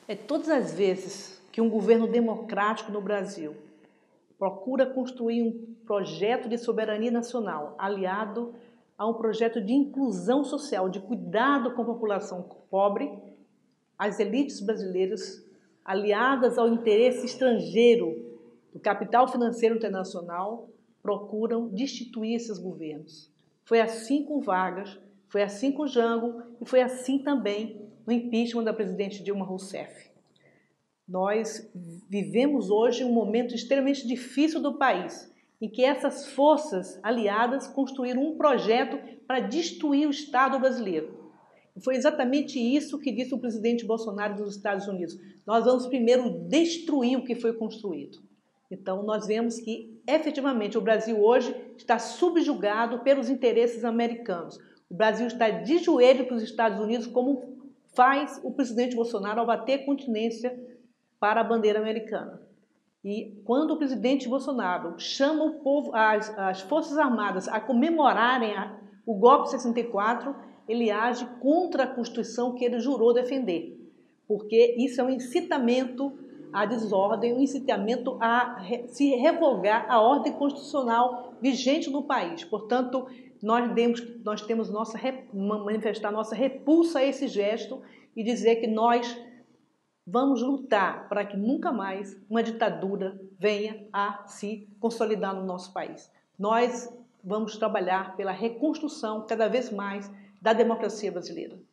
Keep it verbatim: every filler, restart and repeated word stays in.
É todas as vezes que um governo democrático no Brasil procura construir um projeto de soberania nacional aliado a um projeto de inclusão social, de cuidado com a população pobre, as elites brasileiras, aliadas ao interesse estrangeiro do capital financeiro internacional, procuram destituir esses governos. Foi assim com Vargas, foi assim com Jango e foi assim também no impeachment da presidente Dilma Rousseff. Nós vivemos hoje um momento extremamente difícil do país, em que essas forças aliadas construíram um projeto para destruir o Estado brasileiro. E foi exatamente isso que disse o presidente Bolsonaro dos Estados Unidos. Nós vamos primeiro destruir o que foi construído. Então, nós vemos que, efetivamente, o Brasil hoje está subjugado pelos interesses americanos. O Brasil está de joelho para os Estados Unidos, como faz o presidente Bolsonaro ao bater continência para a bandeira americana. E quando o presidente Bolsonaro chama o povo, as, as Forças Armadas a comemorarem a, o golpe de sessenta e quatro, ele age contra a Constituição que ele jurou defender, porque isso é um incitamento à desordem, um incitamento a se revogar a ordem constitucional vigente no país. Portanto, nós, demos, nós temos nossa, manifestar nossa repulsa a esse gesto e dizer que nós vamos lutar para que nunca mais uma ditadura venha a se consolidar no nosso país. Nós vamos trabalhar pela reconstrução cada vez mais da democracia brasileira.